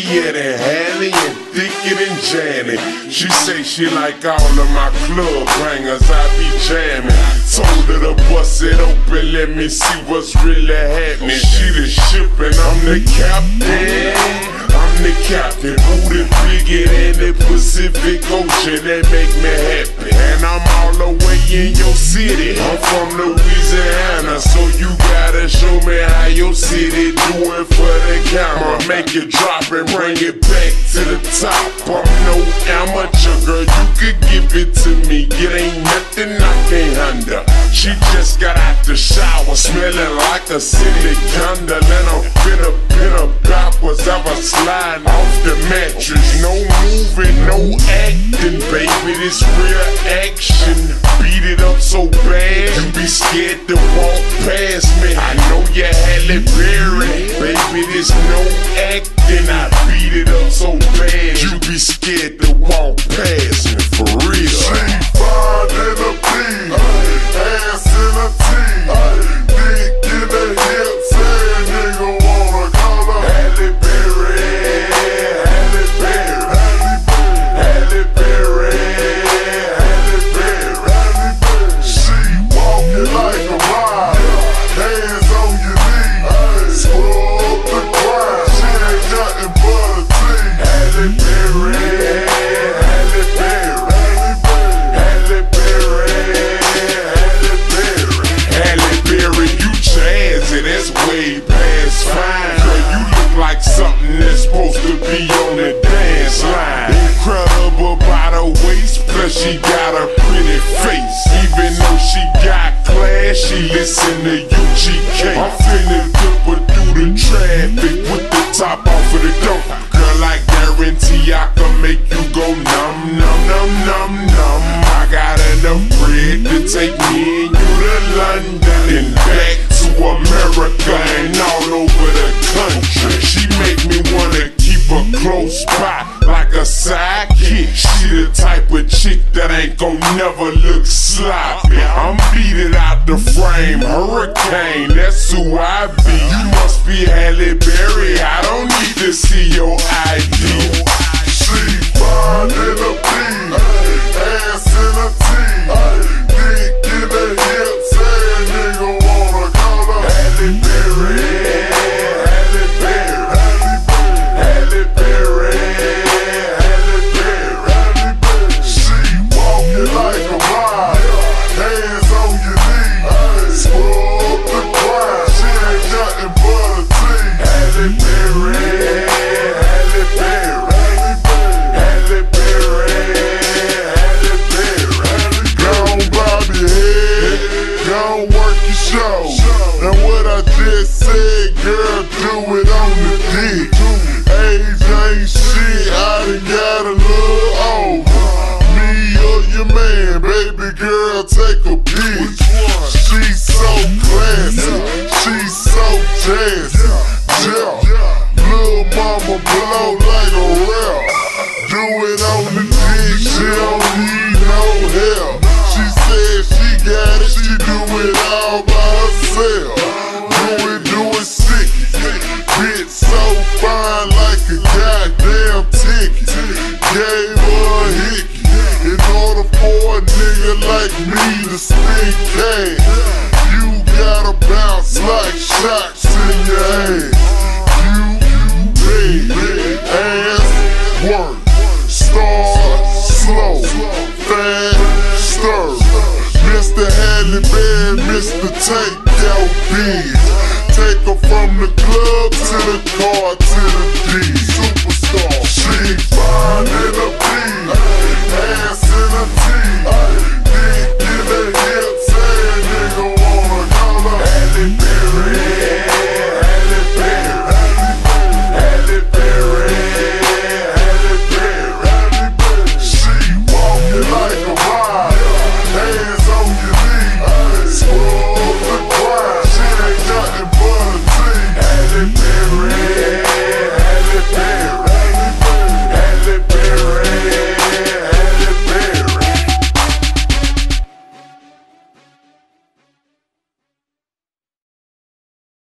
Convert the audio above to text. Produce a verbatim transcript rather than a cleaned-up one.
Juliet and Hallie and Thicket and Janet. She say she like all of my club bangers, I be jamming. Told her to bust it open, let me see what's really happening. She the ship and I'm the captain. I'm the captain, booty bigger than the Pacific Ocean, that make me happy. And I'm all the way in your city, I'm from Louisiana, so you gotta show me how your city do it for the camera. Make it drop and bring it back to the top. I'm no amateur, girl, you could give it to me. It ain't nothing I can't handle. She just got out the shower, smelling like a city candle. And I'm finna pin her backwards, I was sliding off the mattress. No moving, no acting, baby, this real action. Beat it up so bad, you be scared to walk past me. I know you Halle Berry, baby, this no acting. I beat it up so bad, you be scared to walk past me, for real. She fine in a pea, ass in a tee, dick in the hips, and nigga wanna call her Halle Berry, Halle Berry, Halle Berry, Halle Berry. She walking like a rider, hands on your knees, scrub the grind. She ain't nothing but a tease. Halle Berry, Halle Berry, Halle Berry, Halle Berry. Halle Berry, you jazzy, that's way past fine. Girl, you look like something that's supposed to be on the dance line. Incredible by the waist, plus she got a pretty face. Even though she got class, she listen to U G K. I'm finna dip her through the traffic with the top off of the dope. Girl, I guarantee I can make you go numb, numb, numb, numb, numb. I got enough bread to take me and you to London and back to America and all over the country. She make me wanna keep her close by like a sidekick. She the type of chick that ain't gon' never look sloppy. I'm beating out the frame, hurricane, that's who I be. You must be Halle Berry, I don't need to see your I D. She fine in a pea, ass in a tee, dick in the hips, and nigga wanna call her Halle Berry, Halle Berry, Halle Berry, Halle Berry. She walking like a rider, hands on your knees, scrub the grind. She ain't nothing but a tease. Halle Berry, Halle Berry, Halle Berry, Halle Berry. Gone bob your head, gone work your show. And what I just said, girl, do it on the dick. Age ain't shit, I done got a little over. Me or your man, baby girl, take a peek. She's so classy, she's so jazzy. Yeah, little mama blow like a rap. Do it on the dick, she don't need no help. She said she got it, she do it all by herself. Do it, do it sticky, bitch so fine like a goddamn ticket. Gave her a hickey, in order for a nigga like me to spin cash. You gotta bounce like shots in your ass. You, big ass work. Start slow, fast, stir. Mister Halle Berry, Mister Take Your Biz. Take her from the club to the car to the beach.